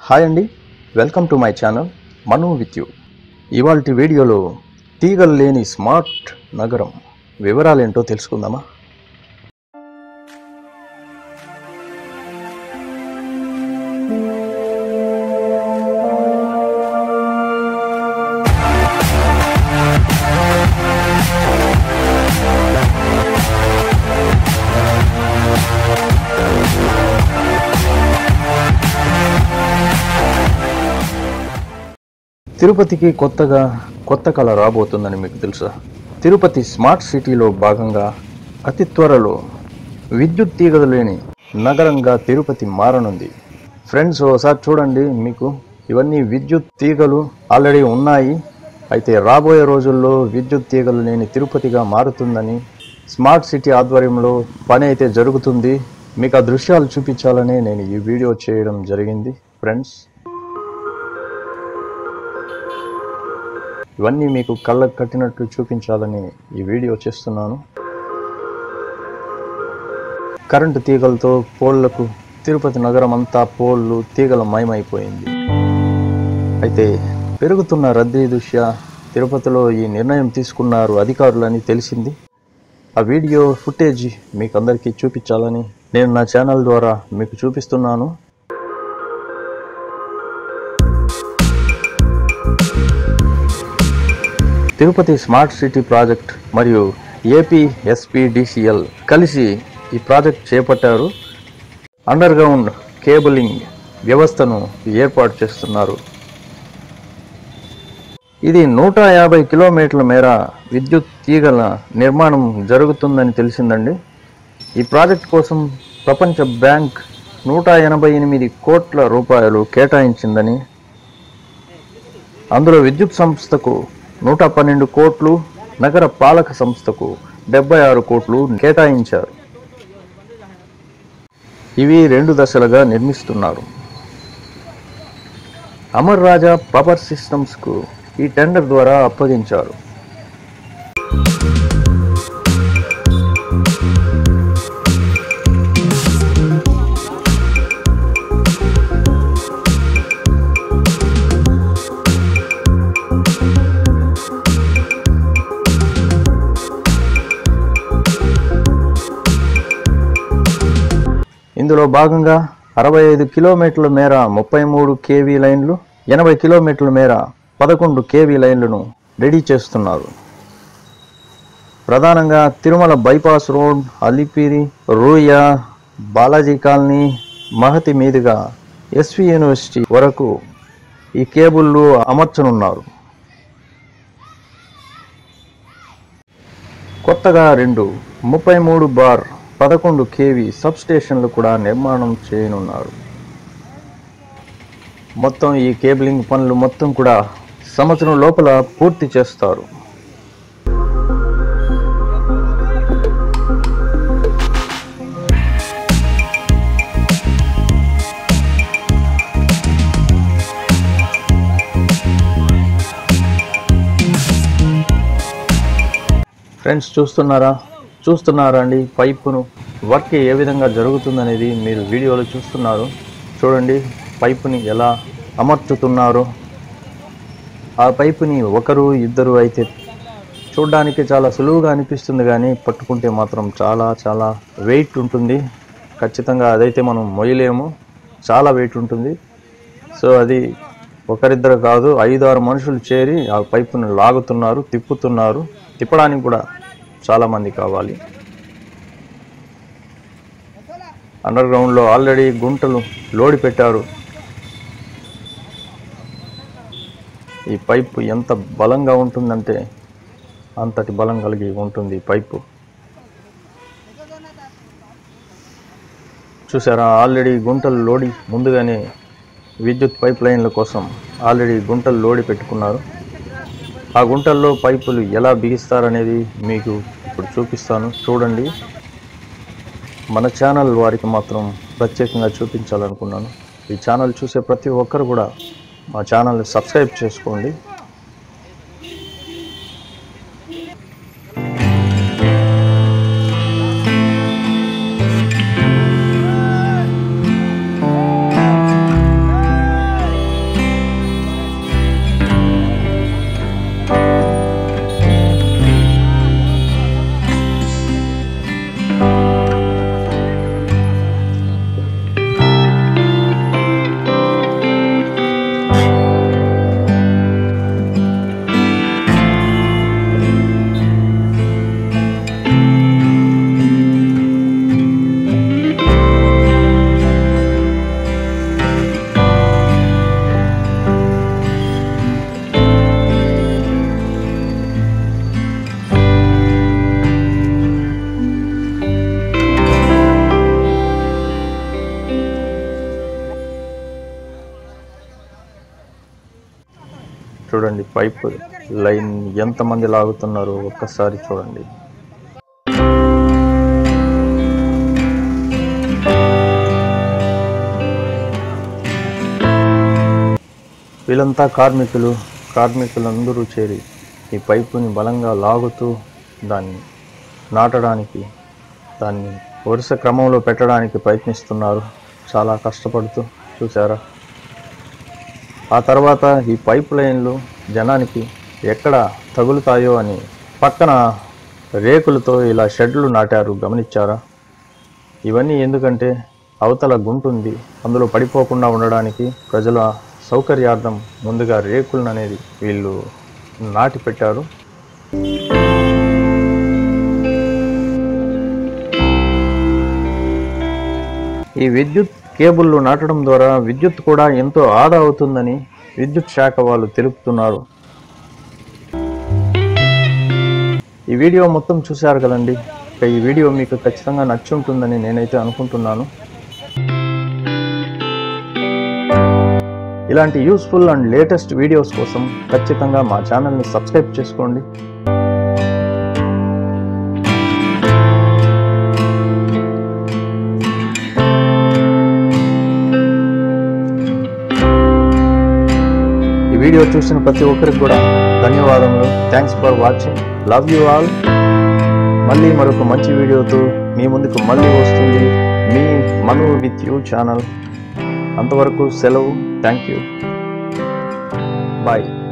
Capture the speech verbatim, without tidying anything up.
Hi అండి, welcome to my channel Manu with you. ఇవాల్టి వీడియోలో తీగలు లేని స్మార్ట్ నగరం వివరాలేంటో తెలుసుకుందామా. తిరుపతికి కొత్తగా కొత్త కళ రాబోతుందని మీకు తెలుసా? తిరుపతి స్మార్ట్ సిటీలో భాగంగా అతి త్వరలో విద్యుత్ తీగలు లేని నగరంగా తిరుపతి మారనుంది. ఫ్రెండ్స్, ఒకసారి చూడండి, మీకు ఇవన్నీ విద్యుత్ తీగలు ఆల్రెడీ ఉన్నాయి. అయితే రాబోయే రోజుల్లో విద్యుత్ తీగలు లేని తిరుపతిగా మారుతుందని స్మార్ట్ సిటీ ఆధ్వర్యంలో పని అయితే జరుగుతుంది. మీకు ఆ దృశ్యాలు చూపించాలని నేను ఈ వీడియో చేయడం జరిగింది. ఫ్రెండ్స్, ఇవన్నీ మీకు కళ్ళకు కట్టినట్లు చూపించాలని ఈ వీడియో చేస్తున్నాను. కరెంటు తీగలతో పోళ్లకు తిరుపతి నగరం అంతా పోళ్ళు తీగల మయమైపోయింది. అయితే పెరుగుతున్న రద్దీ దృష్ట్యా తిరుపతిలో ఈ నిర్ణయం తీసుకున్నారు అధికారులని తెలిసింది. ఆ వీడియో ఫుటేజ్ మీకు అందరికీ చూపించాలని నేను నా ఛానల్ ద్వారా మీకు చూపిస్తున్నాను. తిరుపతి స్మార్ట్ సిటీ ప్రాజెక్ట్ మరియు ఏపీ ఎస్పీడీసీఎల్ కలిసి ఈ ప్రాజెక్ట్ చేపట్టారు. అండర్ గ్రౌండ్ కేబులింగ్ వ్యవస్థను ఏర్పాటు చేస్తున్నారు. ఇది నూట యాభై కిలోమీటర్ల మేర విద్యుత్ తీగల నిర్మాణం జరుగుతుందని తెలిసిందండి. ఈ ప్రాజెక్ట్ కోసం ప్రపంచ బ్యాంక్ నూట ఎనభై ఎనిమిది కోట్ల రూపాయలు కేటాయించిందని, అందులో విద్యుత్ సంస్థకు నూట పన్నెండు కోట్లు, నగర పాలక సంస్థకు డెబ్బై ఆరు కోట్లు కేటాయించారు. ఇవి రెండు దశలుగా నిర్మిస్తున్నారు. అమర్ రాజా పవర్ సిస్టమ్స్కు ఈ టెండర్ ద్వారా అప్పగించారు. ఇందులో భాగంగా అరవై ఐదు కిలోమీటర్ల మేర ముప్పై మూడు కేవీ లైన్లు, ఎనభై కిలోమీటర్ల మేర పదకొండు కేవీ లైన్లను రెడీ చేస్తున్నారు. ప్రధానంగా Tirumala bypass road, Alipiri, Ruia, Balaji colony, Mahathi మీదుగా ఎస్వి యూనివర్సిటీ వరకు ఈ కేబుల్లు అమర్చనున్నారు. కొత్తగా రెండు ముప్పై మూడు బార్ పదకొండు కేవీ సబ్ స్టేషన్లు కూడా నిర్మాణం చేయనున్నారు. మొత్తం ఈ కేబులింగ్ పనులు మొత్తం కూడా సంవత్సరం లోపల పూర్తి చేస్తారు. ఫ్రెండ్స్, చూస్తున్నారా చూస్తున్నారా అండి పైపును వర్క్ ఏ విధంగా జరుగుతుందనేది మీరు వీడియోలో చూస్తున్నారు. చూడండి, పైపుని ఎలా అమర్చుతున్నారో. ఆ పైపుని ఒకరు ఇద్దరు అయితే చూడడానికి చాలా సులువుగా అనిపిస్తుంది, కానీ పట్టుకుంటే మాత్రం చాలా చాలా వెయిట్ ఉంటుంది. ఖచ్చితంగా అదైతే మనం మొయ్యలేము, చాలా వెయిట్ ఉంటుంది. సో అది ఒకరిద్దరు కాదు, ఐదు ఆరు మనుషులు చేరి ఆ పైపును లాగుతున్నారు, తిప్పుతున్నారు. తిప్పడానికి కూడా చాలామంది కావాలి. అండర్ గ్రౌండ్లో ఆల్రెడీ గుంటలు లోడి పెట్టారు. ఈ పైపు ఎంత బలంగా ఉంటుందంటే అంతటి బలం కలిగి ఉంటుంది పైపు. చూసారా, ఆల్రెడీ గుంటలు లోడి ముందుగానే విద్యుత్ పైప్ లైన్ల కోసం ఆల్రెడీ గుంటలు లోడి పెట్టుకున్నారు. ఆ గుంటల్లో పైపులు ఎలా బిగిస్తారనేది మీకు ఇప్పుడు చూపిస్తాను, చూడండి. మన ఛానల్ వారికి మాత్రం ప్రత్యేకంగా చూపించాలనుకున్నాను. ఈ ఛానల్ చూసే ప్రతి ఒక్కరు కూడా మా ఛానల్ని సబ్స్క్రైబ్ చేసుకోండి. చూడండి పైప్ లైన్ ఎంతమంది లాగుతున్నారో ఒక్కసారి చూడండి. వీళ్ళంతా కార్మికులు కార్మికులందరూ చేరి ఈ పైపుని బలంగా లాగుతూ దాన్ని నాటడానికి, దాన్ని వరుస క్రమంలో పెట్టడానికి ప్రయత్నిస్తున్నారు, చాలా కష్టపడుతూ. చూసారా? ఆ తర్వాత ఈ పైప్ లైన్లు జనానికి ఎక్కడ తగులుతాయో అని పక్కన రేకులతో ఇలా షెడ్లు నాటారు, గమనించారా? ఇవన్నీ ఎందుకంటే అవతల గుంటుంది, అందులో పడిపోకుండా ఉండడానికి ప్రజల సౌకర్యార్థం ముందుగా రేకులను అనేది వీళ్ళు నాటి పెట్టారు. ఈ విద్యుత్ కేబుల్లు నాటడం ద్వారా విద్యుత్ కూడా ఎంతో ఆదా అవుతుందని విద్యుత్ శాఖ వాళ్ళు తెలుపుతున్నారు. ఈ వీడియో మొత్తం చూశారు కదండి. ఈ వీడియో మీకు ఖచ్చితంగా నచ్చి ఉంటుందని నేనైతే అనుకుంటున్నాను. ఇలాంటి యూస్ఫుల్ అండ్ లేటెస్ట్ వీడియోస్ కోసం ఖచ్చితంగా మా ఛానల్ని సబ్స్క్రైబ్ చేసుకోండి. ఈ వీడియో చూసిన ప్రతి ఒక్కరికి కూడా ధన్యవాదములు. Thanks for watching. Love you all. మళ్ళీ మరొక మంచి వీడియోతో మీ ముందుకు మళ్ళీ వస్తుంది మీ మను విత్ యూ ఛానల్. అంతవరకు సెలవు. Thank you. బాయ్.